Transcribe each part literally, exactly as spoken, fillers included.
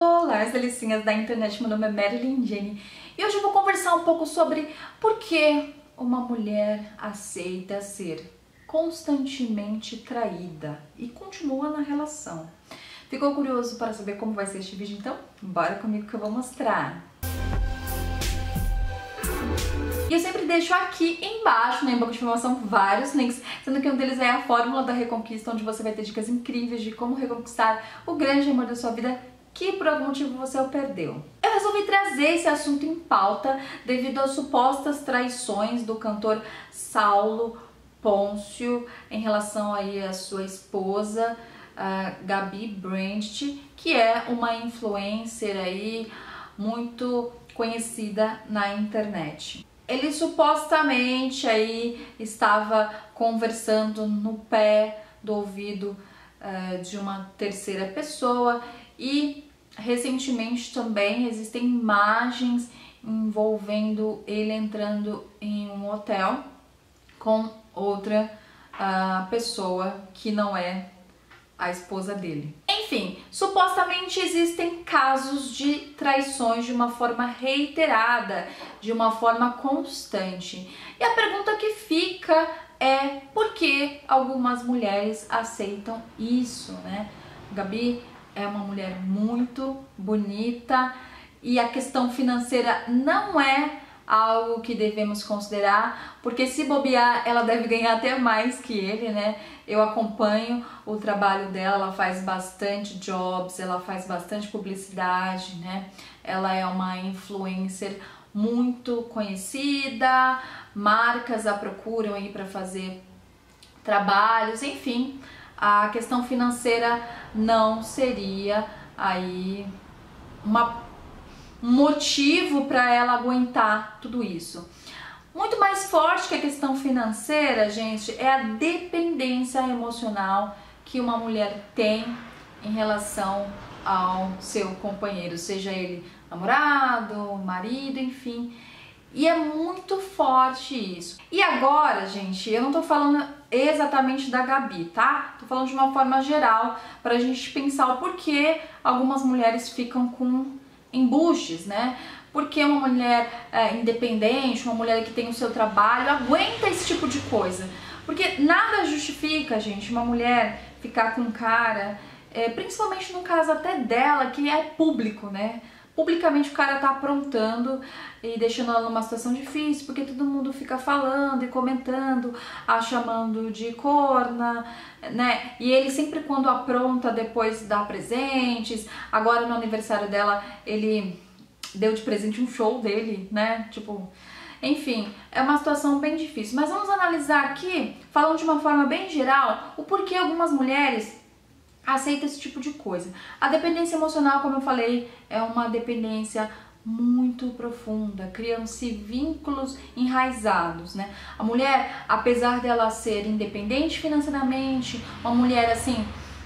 Olá, as delicinhas da internet, meu nome é Marilyn Jenny e hoje eu vou conversar um pouco sobre por que uma mulher aceita ser constantemente traída e continua na relação. Ficou curioso para saber como vai ser este vídeo? Então, bora comigo que eu vou mostrar. E eu sempre deixo aqui embaixo, na banco de informação, vários links, sendo que um deles é a Fórmula da Reconquista, onde você vai ter dicas incríveis de como reconquistar o grande amor da sua vida que por algum motivo você o perdeu. Eu resolvi trazer esse assunto em pauta devido às supostas traições do cantor Saulo Pôncio em relação aí à sua esposa, a Gabi Brandt, que é uma influencer aí muito conhecida na internet. Ele supostamente aí estava conversando no pé do ouvido uh, de uma terceira pessoa e recentemente também existem imagens envolvendo ele entrando em um hotel com outra uh, pessoa que não é a esposa dele. Enfim, supostamente existem casos de traições de uma forma reiterada, de uma forma constante. E a pergunta que fica é por que algumas mulheres aceitam isso, né? Gabi é uma mulher muito bonita e a questão financeira não é algo que devemos considerar, porque se bobear ela deve ganhar até mais que ele, né? Eu acompanho o trabalho dela, ela faz bastante jobs, ela faz bastante publicidade, né? Ela é uma influencer muito conhecida, marcas a procuram aí para fazer trabalhos, enfim. A questão financeira não seria aí uma, um motivo para ela aguentar tudo isso. Muito mais forte que a questão financeira, gente, é a dependência emocional que uma mulher tem em relação ao seu companheiro, seja ele namorado, marido, enfim. E é muito forte isso. E agora, gente, eu não tô falando exatamente da Gabi, tá? Tô falando de uma forma geral, pra gente pensar o porquê algumas mulheres ficam com embuches, né? Porque uma mulher é, independente, uma mulher que tem o seu trabalho, aguenta esse tipo de coisa. Porque nada justifica, gente, uma mulher ficar com um cara, é, principalmente no caso até dela, que é público, né? Publicamente o cara tá aprontando e deixando ela numa situação difícil, porque todo mundo fica falando e comentando, a chamando de corna, né? E ele sempre quando apronta depois dá presentes. Agora no aniversário dela ele deu de presente um show dele, né? Tipo, enfim, é uma situação bem difícil. Mas vamos analisar aqui, falando de uma forma bem geral, o porquê algumas mulheres aceita esse tipo de coisa. A dependência emocional, como eu falei, é uma dependência muito profunda, criam-se vínculos enraizados, né? A mulher, apesar dela ser independente financeiramente, uma mulher assim,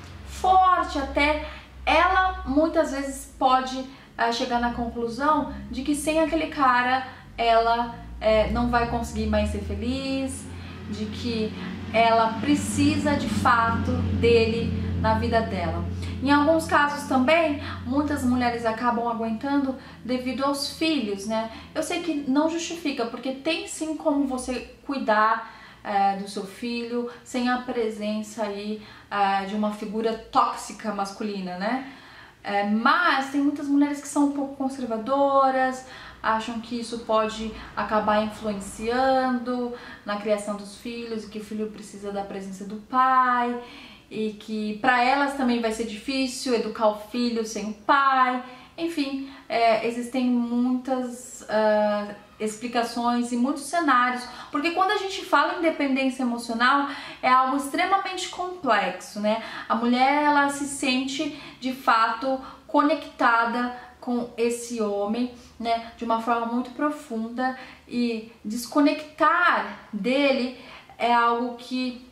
forte até, ela muitas vezes pode uh, chegar na conclusão de que sem aquele cara ela uh, não vai conseguir mais ser feliz, de que ela precisa de fato dele na vida dela. Em alguns casos também, muitas mulheres acabam aguentando devido aos filhos, né? Eu sei que não justifica, porque tem sim como você cuidar é, do seu filho sem a presença aí é, de uma figura tóxica masculina, né? É, mas tem muitas mulheres que são um pouco conservadoras, acham que isso pode acabar influenciando na criação dos filhos e que o filho precisa da presença do pai e que para elas também vai ser difícil educar o filho sem o pai. Enfim, é, existem muitas uh, explicações e muitos cenários, porque quando a gente fala em dependência emocional é algo extremamente complexo, né? A mulher, ela se sente de fato conectada com esse homem, né, de uma forma muito profunda, e desconectar dele é algo que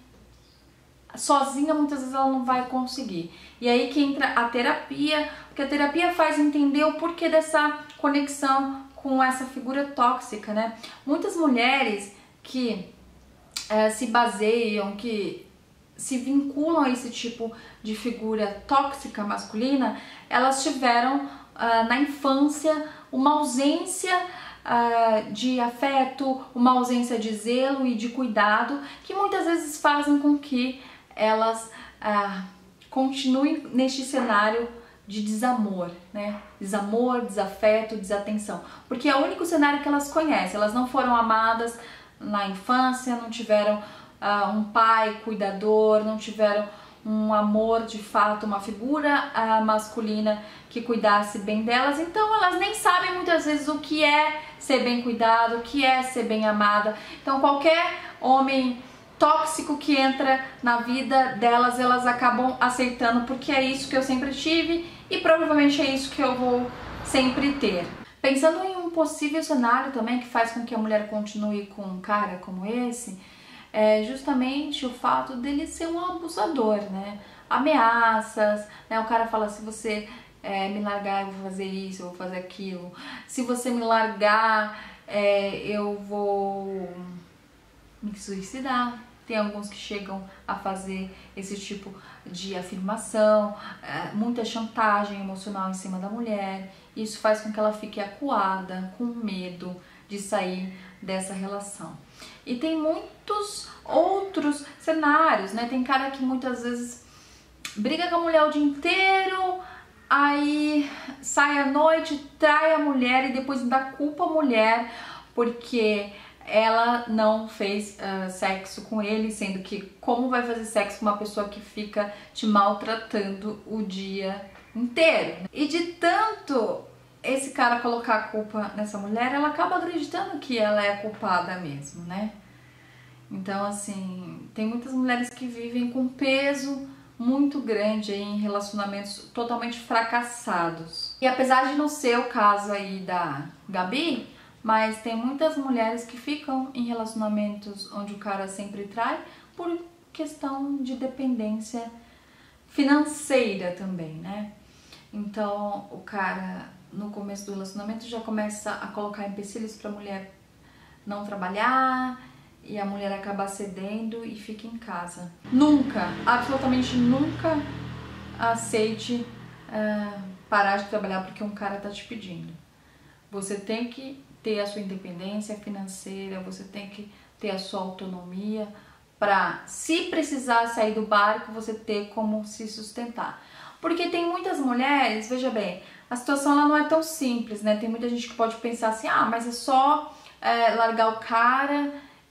sozinha muitas vezes ela não vai conseguir. E aí que entra a terapia, porque a terapia faz entender o porquê dessa conexão com essa figura tóxica, né? Muitas mulheres que é, se baseiam, que se vinculam a esse tipo de figura tóxica masculina, elas tiveram uh, na infância uma ausência uh, de afeto, uma ausência de zelo e de cuidado, que muitas vezes fazem com que elas uh, continuem neste cenário de desamor, né? Desamor, desafeto, desatenção, porque é o único cenário que elas conhecem. Elas não foram amadas na infância, não tiveram uh, um pai cuidador, não tiveram um amor de fato, uma figura uh, masculina que cuidasse bem delas, então elas nem sabem muitas vezes o que é ser bem cuidado, o que é ser bem amada. Então qualquer homem tóxico que entra na vida delas, elas acabam aceitando, porque é isso que eu sempre tive e provavelmente é isso que eu vou sempre ter. Pensando em um possível cenário também que faz com que a mulher continue com um cara como esse, é justamente o fato dele ser um abusador, né? Ameaças, né? O cara fala, se você é, me largar eu vou fazer isso, eu vou fazer aquilo. Se você me largar, é, eu vou me suicidar. Tem alguns que chegam a fazer esse tipo de afirmação, é, muita chantagem emocional em cima da mulher. Isso faz com que ela fique acuada, com medo de sair dessa relação. E tem muitos outros cenários, né? Tem cara que muitas vezes briga com a mulher o dia inteiro, aí sai à noite, trai a mulher e depois dá culpa à mulher porque ela não fez uh, sexo com ele, sendo que como vai fazer sexo com uma pessoa que fica te maltratando o dia inteiro? E de tanto esse cara colocar a culpa nessa mulher, ela acaba acreditando que ela é culpada mesmo, né? Então, assim, tem muitas mulheres que vivem com peso muito grande aí em relacionamentos totalmente fracassados. E apesar de não ser o caso aí da Gabi, mas tem muitas mulheres que ficam em relacionamentos onde o cara sempre trai por questão de dependência financeira também, né? Então, o cara, no começo do relacionamento, já começa a colocar empecilhos para a mulher não trabalhar e a mulher acaba cedendo e fica em casa. Nunca, absolutamente nunca aceite uh, parar de trabalhar porque um cara tá te pedindo. Você tem que ter a sua independência financeira, você tem que ter a sua autonomia para, se precisar sair do barco, você ter como se sustentar. Porque tem muitas mulheres, veja bem, a situação ela não é tão simples, né? Tem muita gente que pode pensar assim, ah, mas é só é, largar o cara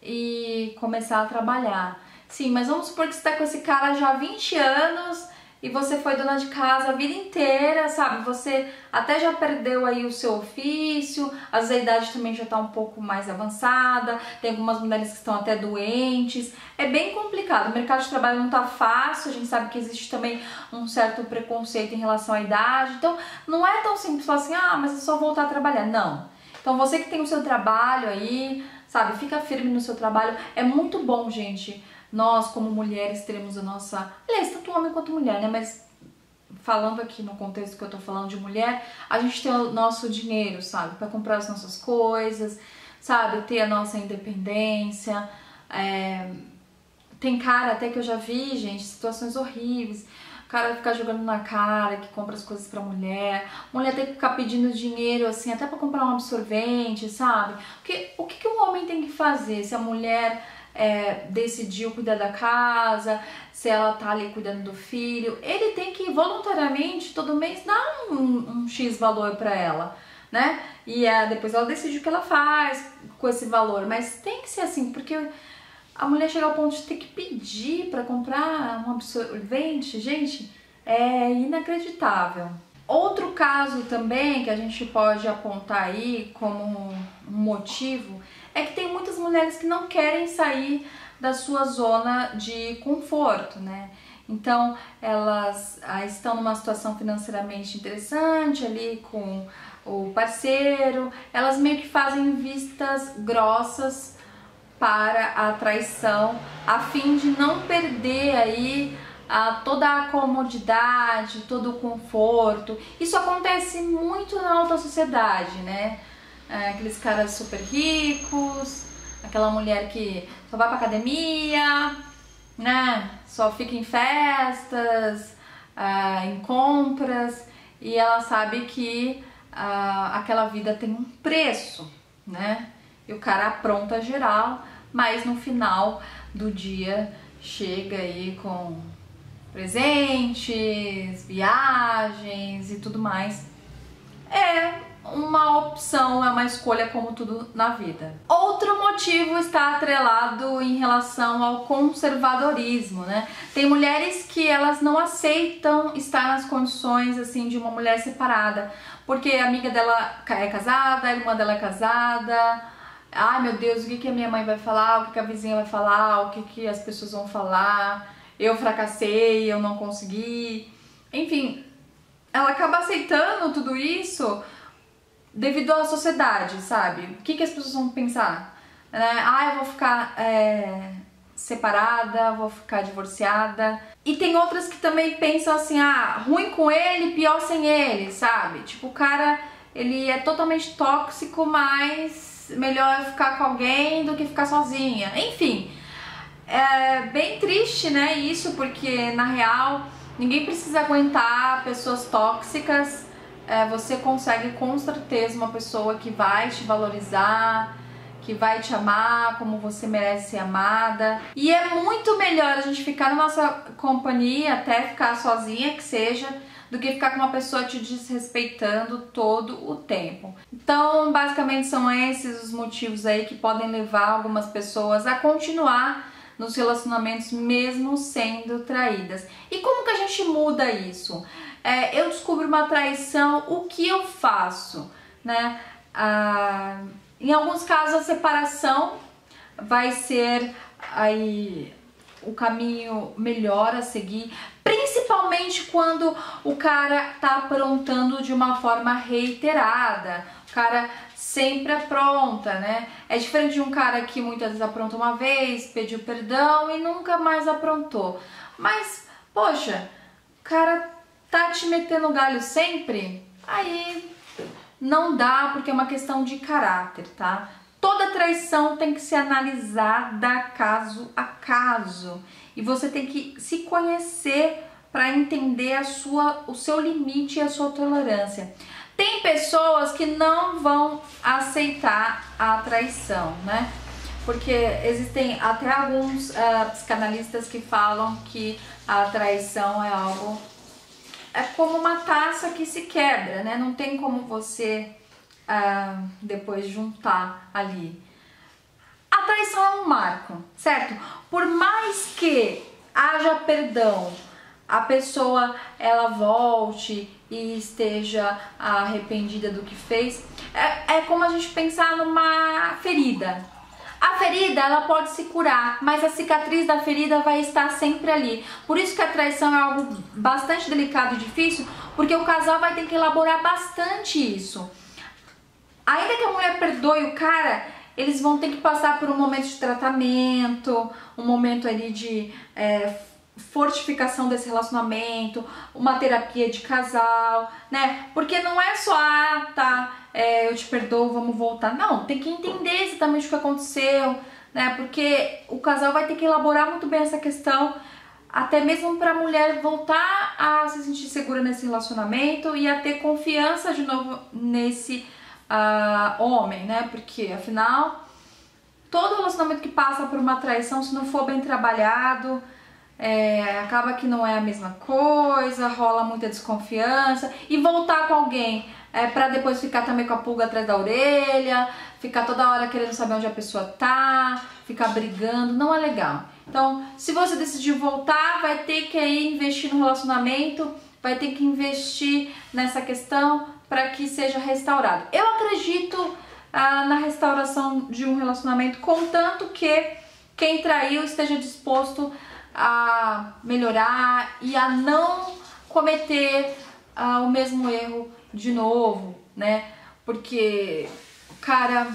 e começar a trabalhar. Sim, mas vamos supor que você tá com esse cara já há vinte anos e você foi dona de casa a vida inteira, sabe? Você até já perdeu aí o seu ofício, às vezes a idade também já tá um pouco mais avançada, tem algumas mulheres que estão até doentes. É bem complicado, o mercado de trabalho não tá fácil, a gente sabe que existe também um certo preconceito em relação à idade, então não é tão simples falar assim, ah, mas é só voltar a trabalhar. Não. Então você que tem o seu trabalho aí, sabe, fica firme no seu trabalho. É muito bom, gente, nós como mulheres teremos a nossa... Aliás, tanto homem quanto mulher, né? Mas falando aqui no contexto que eu tô falando de mulher, a gente tem o nosso dinheiro, sabe? Pra comprar as nossas coisas, sabe? Ter a nossa independência. É... Tem cara até que eu já vi, gente, situações horríveis. O cara ficar jogando na cara, que compra as coisas pra mulher. Mulher tem que ficar pedindo dinheiro, assim, até pra comprar um absorvente, sabe? Porque o que, que um homem tem que fazer se a mulher é, decidiu cuidar da casa, se ela tá ali cuidando do filho? Ele tem que voluntariamente, todo mês, dar um, um X valor pra ela, né? E é, depois ela decide o que ela faz com esse valor. Mas tem que ser assim, porque a mulher chega ao ponto de ter que pedir para comprar um absorvente, gente, é inacreditável. Outro caso também que a gente pode apontar aí como um motivo é que tem muitas mulheres que não querem sair da sua zona de conforto, né? Então elas ah, estão numa situação financeiramente interessante ali com o parceiro, elas meio que fazem vistas grossas para a traição, a fim de não perder aí a, toda a comodidade, todo o conforto. Isso acontece muito na alta sociedade, né? É, aqueles caras super ricos, aquela mulher que só vai pra academia, né, só fica em festas, ah, em compras, e ela sabe que ah, aquela vida tem um preço, né? E o cara apronta geral, mas no final do dia chega aí com presentes, viagens e tudo mais. É uma opção, é uma escolha como tudo na vida. Outro motivo está atrelado em relação ao conservadorismo, né? Tem mulheres que elas não aceitam estar nas condições assim de uma mulher separada, porque a amiga dela é casada, a irmã dela é casada. Ai meu Deus, o que, que a minha mãe vai falar, o que, que a vizinha vai falar, o que, que as pessoas vão falar, eu fracassei, eu não consegui. Enfim, ela acaba aceitando tudo isso devido à sociedade, sabe? O que, que as pessoas vão pensar? Né? Ah, eu vou ficar é, separada, vou ficar divorciada. E tem outras que também pensam assim, ah, ruim com ele, pior sem ele, sabe? Tipo, o cara, ele é totalmente tóxico, mas melhor eu ficar com alguém do que ficar sozinha. Enfim, é bem triste, né, isso, porque na real ninguém precisa aguentar pessoas tóxicas. É, você consegue com certeza uma pessoa que vai te valorizar, que vai te amar como você merece ser amada. E é muito melhor a gente ficar na nossa companhia, até ficar sozinha que seja, do que ficar com uma pessoa te desrespeitando todo o tempo. Então, basicamente são esses os motivos aí que podem levar algumas pessoas a continuar nos relacionamentos mesmo sendo traídas. E como que a gente muda isso? É, eu descubro uma traição, o que eu faço, né? Ah, em alguns casos a separação vai ser aí o caminho melhor a seguir, principalmente quando o cara tá aprontando de uma forma reiterada. O cara sempre apronta, né? É diferente de um cara que muitas vezes apronta uma vez, pediu perdão e nunca mais aprontou. Mas, poxa, o cara tá te metendo galho sempre, aí não dá, porque é uma questão de caráter, tá? Toda traição tem que ser analisada caso a caso. E você tem que se conhecer para entender a sua, o seu limite e a sua tolerância. Tem pessoas que não vão aceitar a traição, né? Porque existem até alguns uh, psicanalistas que falam que a traição é algo... é como uma taça que se quebra, né? Não tem como você uh, depois juntar ali. A traição é um marco, certo? Por mais que haja perdão, a pessoa ela volte e esteja arrependida do que fez, é, é como a gente pensar numa ferida. A ferida ela pode se curar, mas a cicatriz da ferida vai estar sempre ali. Por isso que a traição é algo bastante delicado e difícil, porque o casal vai ter que elaborar bastante isso. Ainda que a mulher perdoe o cara, eles vão ter que passar por um momento de tratamento, um momento ali de é, fortificação desse relacionamento, uma terapia de casal, né? Porque não é só, ah, tá, é, eu te perdoo, vamos voltar. Não, tem que entender exatamente o que aconteceu, né? Porque o casal vai ter que elaborar muito bem essa questão, até mesmo para a mulher voltar a se sentir segura nesse relacionamento e a ter confiança de novo nesse uh, homem, né? Porque afinal, todo relacionamento que passa por uma traição, se não for bem trabalhado, É, acaba que não é a mesma coisa, rola muita desconfiança, e voltar com alguém é, pra depois ficar também com a pulga atrás da orelha, ficar toda hora querendo saber onde a pessoa tá, ficar brigando, não é legal. Então, se você decidir voltar, vai ter que aí investir no relacionamento, vai ter que investir nessa questão para que seja restaurado. Eu acredito ah, na restauração de um relacionamento, contanto que quem traiu esteja disposto a melhorar e a não cometer uh, o mesmo erro de novo, né? Porque o cara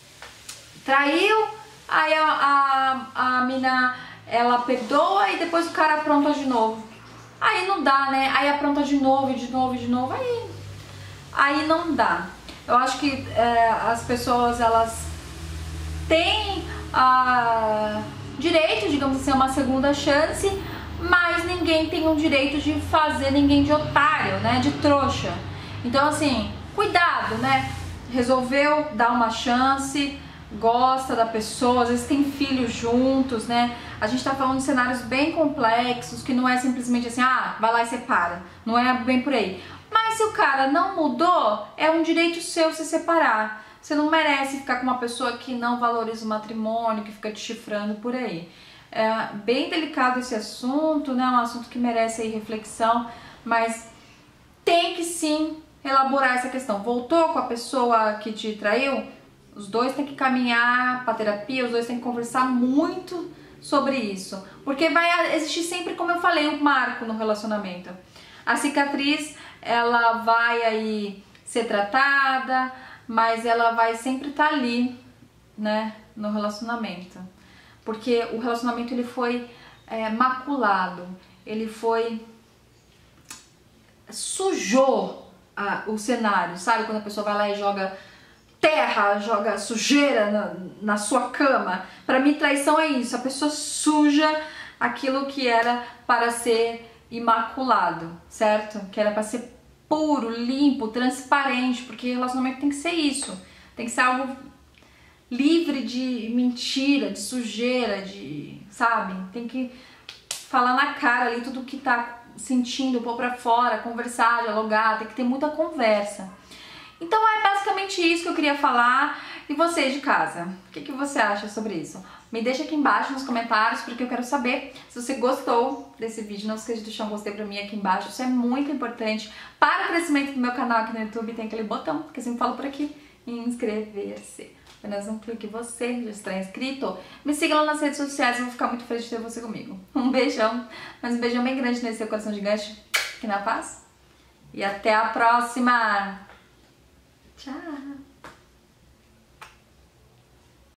traiu, aí a, a, a mina ela perdoa e depois o cara apronta de novo. Aí não dá, né? Aí apronta de novo, de novo, de novo, aí, aí não dá. Eu acho que é, as pessoas elas têm a direito, digamos assim, a uma segunda chance, mas ninguém tem o direito de fazer ninguém de otário, né, de trouxa. Então assim, cuidado, né, resolveu dar uma chance, gosta da pessoa, às vezes tem filhos juntos, né, a gente tá falando de cenários bem complexos, que não é simplesmente assim, ah, vai lá e separa, não é bem por aí. Mas se o cara não mudou, é um direito seu se separar. Você não merece ficar com uma pessoa que não valoriza o matrimônio, que fica te chifrando por aí. É bem delicado esse assunto, né? Um assunto que merece aí reflexão, mas tem que sim elaborar essa questão. Voltou com a pessoa que te traiu? Os dois têm que caminhar para terapia, os dois têm que conversar muito sobre isso, porque vai existir sempre, como eu falei, um marco no relacionamento. A cicatriz, ela vai aí ser tratada, mas ela vai sempre estar ali, né, no relacionamento. Porque o relacionamento ele foi é, maculado, ele foi... sujou a, o cenário, sabe? Quando a pessoa vai lá e joga terra, joga sujeira na, na sua cama. Pra mim, traição é isso, a pessoa suja aquilo que era para ser imaculado, certo? Que era para ser puro, limpo, transparente, porque relacionamento tem que ser isso, tem que ser algo livre de mentira, de sujeira, de, sabe? Tem que falar na cara ali tudo que tá sentindo, pôr pra fora, conversar, dialogar, tem que ter muita conversa. Então é basicamente isso que eu queria falar. E você de casa, o que, que você acha sobre isso? Me deixa aqui embaixo nos comentários, porque eu quero saber se você gostou desse vídeo. Não esqueça de deixar um gostei pra mim aqui embaixo, isso é muito importante para o crescimento do meu canal aqui no YouTube. Tem aquele botão que eu sempre falo por aqui, inscrever-se. Apenas um clique, você já está inscrito. Me siga lá nas redes sociais, eu vou ficar muito feliz de ter você comigo. Um beijão, mas um beijão bem grande nesse seu coração gigante, aqui na paz. E até a próxima! Tchau!